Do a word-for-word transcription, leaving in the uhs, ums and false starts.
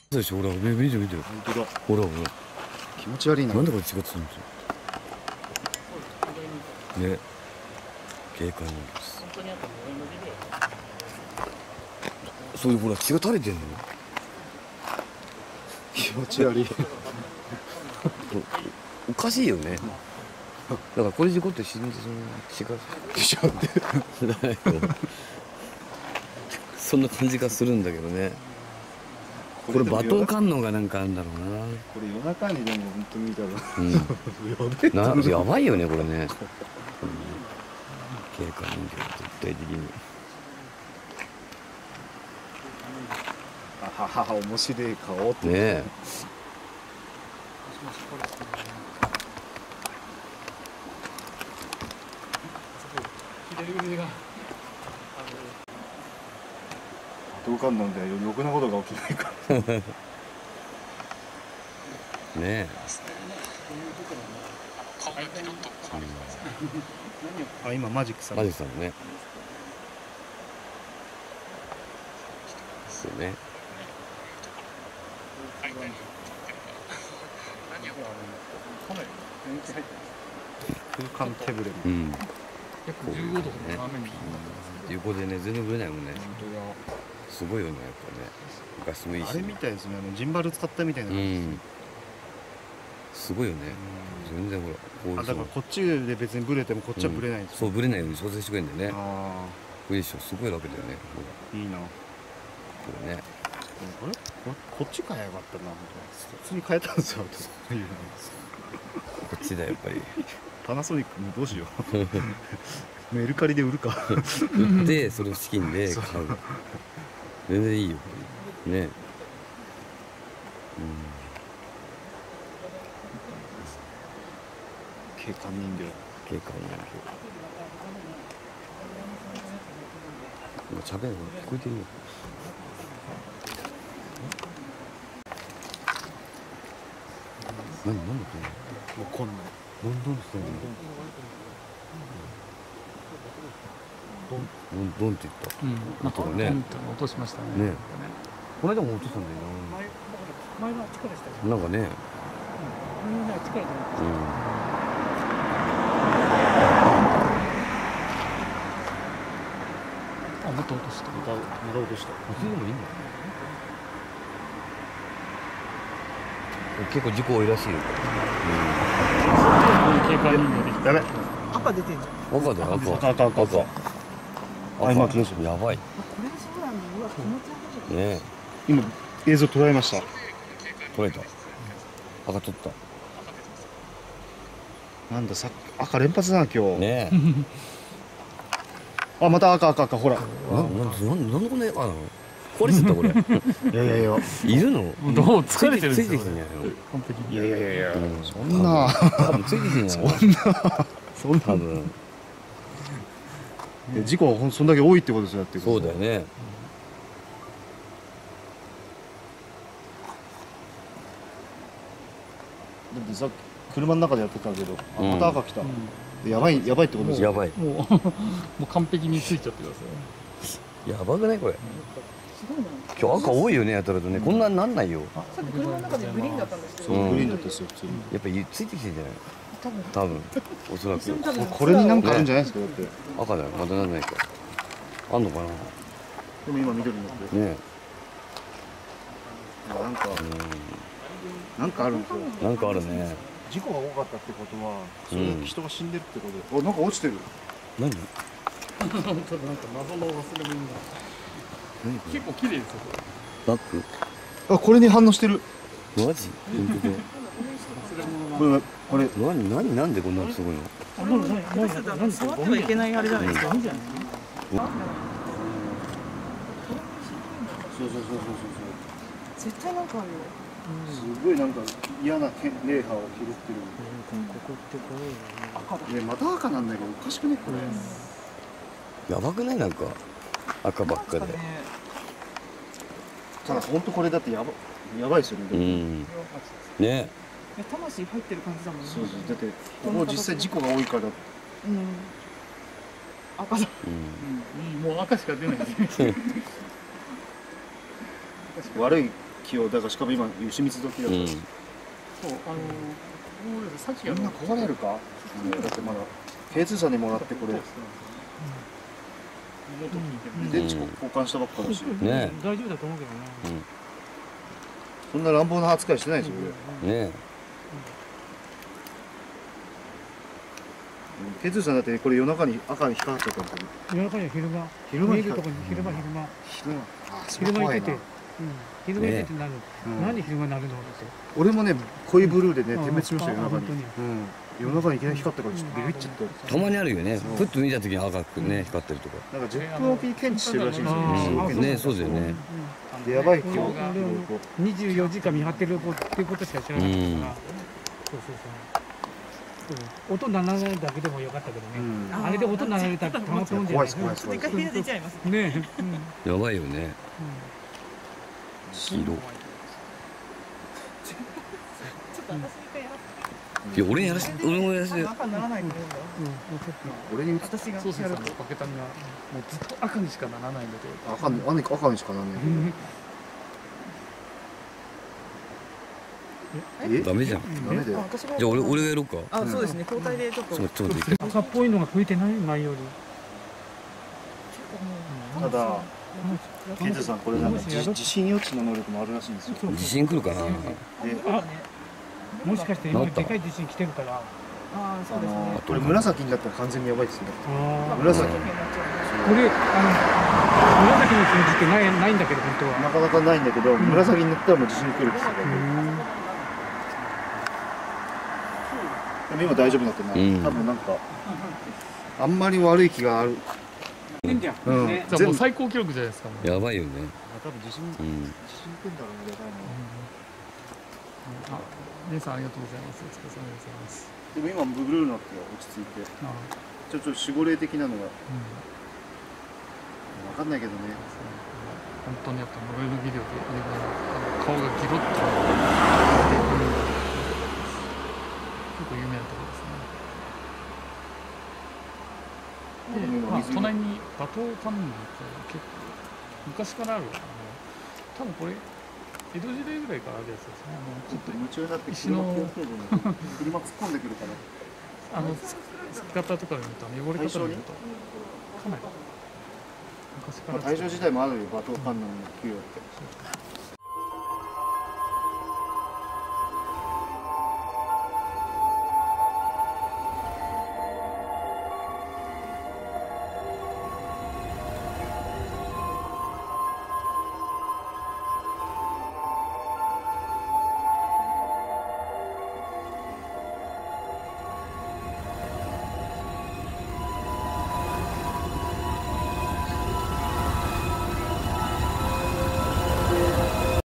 そうでしょ、ほら、見て見て。 本当だ。 ほらほら。 気持ち悪いな。 なんでこれ血がつるんですよ。ね。警戒人形です。そういうほら血が垂れてんの。 気持ち悪い。 おかしいよね。だからこれ事故って死んでその血がピシャって。 そんな感じがするんだけどね。これ馬頭観音がなんかあるんだろうな。 これ夜中にでも本当見たら、 うん、なやばいよねこれね。警戒人形絶対的に。 あははは面白い顔ってねえ。 馬頭観音でろくなことが起きないからねえ。 あ、今マジックさん。 マジックさんね。ですよね。 空間手ぶれ。 うん。約じゅうごどね。横でね全然ぶれないもんね。すごいよねやっぱね。昔もいいし。 あれみたいですね。あのジンバル使ったみたいな。うん。 すごいよね。全然ほら。 あ、だからこっちで別にブレてもこっちはブレないんです。 そうブレないように調整してくれるんだよね。 ああ。 これでしょ、すごい楽だよね。 いいな。これね。 これこっち変えよかったな。普通に変えたんですよ。 こっちだやっぱり。 パナソニックもどうしよう。メルカリで売るか。 売ってそれを資金で買う。全然いいよ。ね。うん。 警官人形。 警官人形。今喋るの聞こえてるよ。何何だこれ。 わかんない。 どんどんしてんの。どんどんって言った。うん。なんかね。 落としましたね。 ね。この間も落としたんだよな。 前は力でした。 なんかね。 前は力で。うん。あ、また落とした。 またまた落とした。 普通でもいいんだ。結構事故多いらしいよ。 警戒人形できた。 やべ。 赤出てる。 赤だよ赤。 赤赤赤赤。あ、今来ました。 やばい。 これそうなんだ。うわ、気持ち悪い。 ね。 今映像捉えました。 捉えた。赤取った。 なんださ赤連発だな今日。 ね。 あ、また赤赤赤ほら。 なんなんなんでこんな赤なの。壊れちゃったこれ。 いやいやいや。 いるの？ どう疲れてるんですよ。 ついてきてんじゃないの？ 完璧に。 いやいやいやいや。そんな。 多分ついてきてんじゃない？ そんな。そんな。 多分。 事故はそんだけ多いってことですよ。ってそうだよね。 だってさっき車の中でやってたけど、あ、また赤来た。やばいやばいってことですよ。 やばい。 もうもう完璧についちゃってください。やばくないこれ。今日赤多いよねやたらとね。こんなになんないよ。 さっき車の中でグリーンだったんですけど。 そうグリーンだったですよ普通に。 やっぱりついてきてんじゃない？ 多分。 多分。おそらく。 これになんかあるんじゃないですかだって。 赤だよ。まだなんないか。あんのかな。 でも今緑になってる。 ね。 なんかなんかあるんですよ。 なんかあるね。 事故が多かったってことは、それだけ人が死んでるってことで。あ、なんか落ちてる。 何？ い。本当なんか謎の忘れ物が。結構綺麗ですよ。 バッグ？ あ、これに反応してる。 マジ？ これこれ何何なんでこんなすごいの？ 触ってはいけないあれじゃないですか。 そうそうそうそうそうそう。 絶対なんかあるよ。 すごいなんか嫌な霊波を拾ってる。 ここってこう赤だ。 ね、また赤なんだけどおかしくねこれ。 やばくないなんか赤ばっかで。 ただ本当これだってやばやばいですよね。 うん。ね。 魂入ってる感じだもんね。 そうそうだってここ実際事故が多いから。うん。 赤だ。 うん。もう赤しか出ないですね。 悪い気をだからしかも今牛蜜時だから、 うんそうあのもうさっきやみんな壊れるか、うんだってまだケーツーさんにもらってこれ電池交換したばっかだし、 ね大丈夫だと思うけどね。 そんな乱暴な扱いしてないですよ俺。 ねケーツーさんだってこれ夜中に赤に光っちゃったんですよ。 夜中には昼間昼間に見えるとこに昼間昼間昼間あそれ昼間怖いな行ってて、うん昼間行ってて何うんなんで昼間になるのって。 俺もね濃いブルーでね点滅しましたよあ夜中に。 本当にうん夜中にいきなり光ったからちょっとビビっちゃった。 たまにあるよね。ふっと見た時に赤くね光ってるとか。 なんかじゅっぷんおきに検知してるらしいんですよ。 あー静岡県ねそうだよね。 でやばい今日。 にじゅうよじかん見張ってるっていうことしか知らなかったから、 うんそうそうそうそう音鳴らないだけでもよかったけどね、 うんあれで音鳴られたらたまったもんじゃない怖いです怖いです怖いです。 部屋出ちゃいます。 ねえ、 やばいよね。黄色。 ちょっと私一回やらいや俺にやらせ俺もやらせて。 赤にならないと思うんだよ。 俺に私がそうそうそうやると。 バケタンがもうずっと赤にしかならないんだけど、 赤に赤に赤にしかなんない。え？ ダメじゃん。 ダメだよ。 あ私がじゃあ俺俺がやろうか。 あ、そうですね。交代でちょっと。 ちょっとちょっと待って。 赤っぽいのが増えてない前より。 ただケーツーさんこれなんか地地震予知の能力もあるらしいんですよ。 地震来るかな。 であ、もしかして今でかい地震来てるから。 ああ、そうですね。 これ紫になったら完全にやばいですよ。 あー紫。 これあの紫の数字ってないないんだけど本当は。 なかなかないんだけど、紫になったらもう地震来るんですよ。でも今大丈夫になってない。 うん多分なんかあんまり悪い気がある。 いいんじゃん。 うん。 ねじゃあもう最高記録じゃないですか。もうやばいよね。 多分地震うん。 地震来るんだろうね。やばいあ、皆さんありがとうございます。お疲れ様でございます。 な。でも今ブルーになって落ち着いて、 あ、 ちょっと守護霊的なのがうん。 わかんないけどね。 本当にやっぱノエルビデオで顔がギロッと結構有名なところですね。で、まあ、隣に馬頭観音って結構昔からあるあの多分これ江戸時代ぐらいからあるやつですね。あのちょっと夢中になって石の車突っ込んでくるから。 あのつつき方とかで見るとあの汚れ方で見るとかなり昔からまあ大正時代もあるよ馬頭観音の供養って。